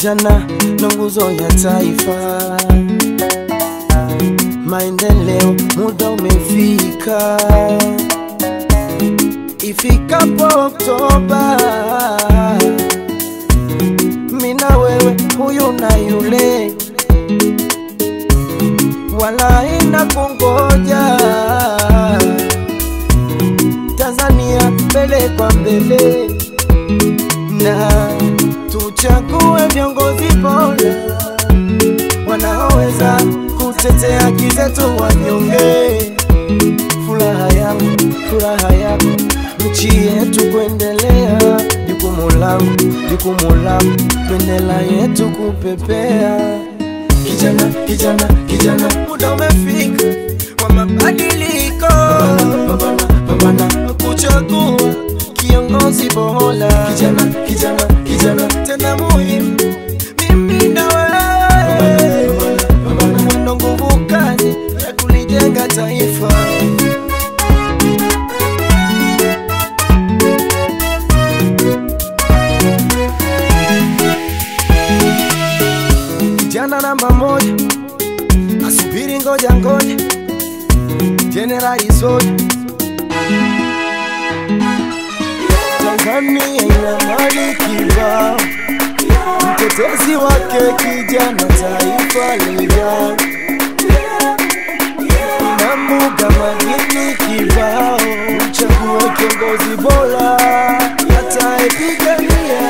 Kijana ndo nguzo ya taifa, maendeleo muda umefika. Ifikapo Oktoba, mina wewe huyu na yule, wala ina kungoja. Tanzania mbele kwa mbele, na tuchague viongozi bora wanaoweza kutetea haki zetu wanyonge. Furaha yangu, furaha yako, nchi yetu kuendelea. Jukumu langu, bendera yetu kupepea. Kijana, muda umefika wa mabadiliko. Pambana kuchagua kiongozi bora. Kijana, tena muhimu, mimi na wewe. Mwendo nguvu kazi ya kulijenga taifa. Kijana namba moja, asubiri ngoja General Isoji. Tanzania ina mali kibao, mtetezi wake kijana taifa lijao. Ina mbuga madini kibao, mchague kiongozi bora ataipigania.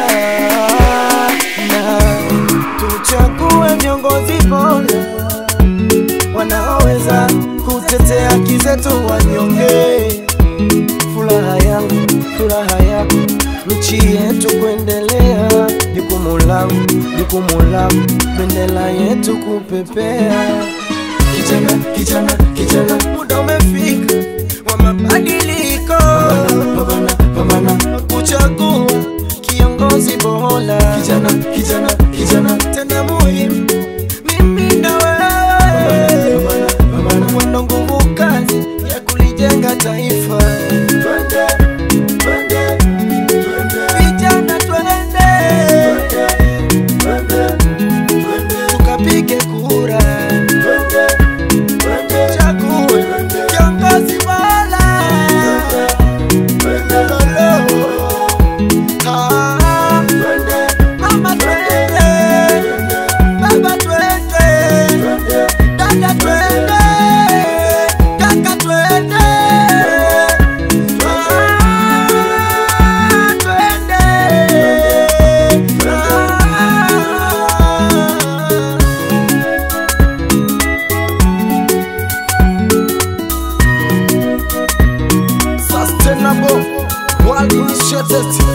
Na tuchague viongozi bora wanaoweza kutetea haki zetu wanyonge. Furaha yangu, furaha yako, nchi yetu kuendelea. Jukumu langu, bendera yetu kupepea. Kijana, muda umefika wa mabadiliko. Pambana kuchagua kiongozi bora. Kijana, tena muhimu, mimi na wewe. Mwendo nguvu kazi ya kulijenga taifa. Vijana twende, tukapige kura. Chague kiongozi bora. Mama twende, baba twende, dada twende, kaka twende. Sustainable, world initiated.